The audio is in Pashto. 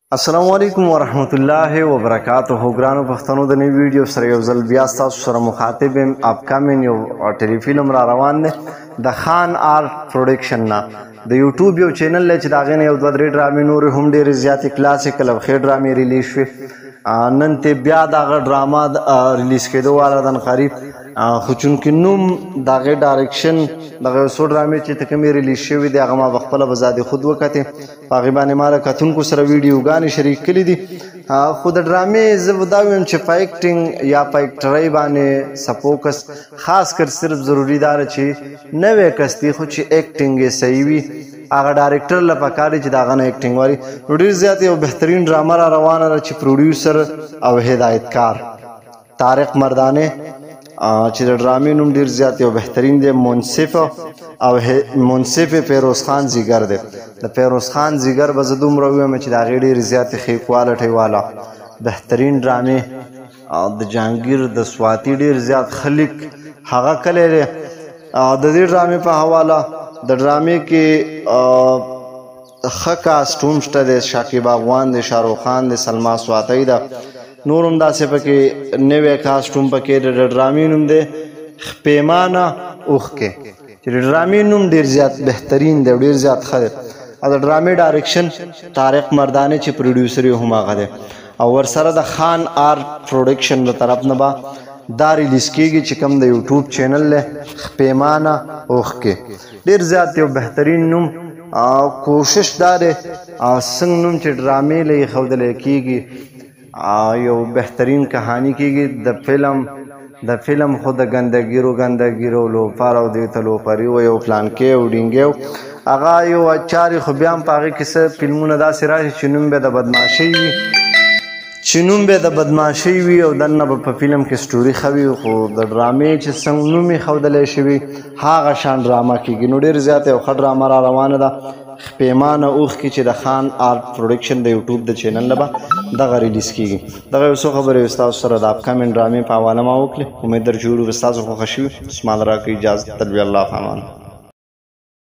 السلام علیکم ورحمت الله وبرکاتہ ګرانو پښتنو د نوې ویډیو سره یو ځل بیا تاسو سره مخاطب یم اپکمینګ یو ټیلی فلم را روان دی د خان آرټ پروډکشن نه د یوټیوب یو چینل دی چې د هغې نه یو دوه درې ډرامې نورې هم ډېرې زیاتې کلاسیکل او ښې ډرامې ریلیز شوې نن ته بیا د هغه ډرامه ریلیز کېدو واله ده قریب خو چونکې نوم د هغې ډایرکشن دغه یو څو ډرامې چې ته کومې ریلیز شوې دي هغه ما په خپله به ذاتي خود وکتې په هغې باندې ما له کتونکو سره ویډیوګانې شریک کړي دي خو د ډرامې زه به دا ویم چې په ایکټینګ یا په ایکټرۍ باندې سپوکس خاص کر صرف ضروري دا ده چې نوی کس دی خو چې ایکټینګ یې صحیح وي هغه ډایرکټر له پکار دی چې د هغه نه ایکټینګ واري نو ډېر زیات یو بهترین ډرامه را روانه ده چې پروډیوسر او هدایتکار طارق مردانه چې د ډرامې نوم ډېر زیات یو بهترین دی منصف پیروز خان زیګر دی د پیروز خان زیګر به زه دومره ووایم چې د هغې ډېرې زیاتې ښې کوالټۍ والا بهترین ډرامې د جهانګیر د سواتي ډېر زیات خلک هغه کلی دی د دې ډرامې په حواله د ډرامې کې ښه کاسټوم شته دی شاکب افغان دی شاهرخ خان دی سلما سواتی ده نور هم داسې پکې نوی کاسټوم پکې د ډرامې نوم دی پیمانه اوښکې چې د ډرامې نوم ډېر زیات بهترین دی ډېر زیات ښه دی او د ډرامې ډایرکشن طارق مردانه چې پروډیوسر یې هم هغه دی او ورسره د خان آرټ پروډکشن له طرف نه به دا ریلیز کېږي چې کوم د یوټیوب چینل دی پیمانه اوښکې ډېر زیات یو بهترین نوم کوشش دا دی څنګه نوم چې ډرامې له یې ښودلی کېږي یو بهترین کهانی کېږي د فلم خو د ګندګیرو لوپار او دې ته لوپري و یو پلانکې او ډینګې هغه یو چارې خو بیا هم په هغې کې څه فلمونه داسې راشي چې نوم به د بدماشۍ وي او دننه به په فلم کې سټوري ښه وي خو د ډرامې چې څنګه نوم یې ښودلی شوي هغه شان ډرامه کېږي نو ډېر زیات یو ښه ډرامه را روانه ده پیمانه اوښکې چې د خان آرټ پروډکشن د یوټیوب د چینل نه به دغه ریلیز کېږي دغه یو څو خبرې ستاسو سره د اپکمینګ ډرامې په حواله ما وکړې امید در چې ویډیو به ستاسو خوښه شوي اسمان راکړئ اجازه تدبیر الله په امان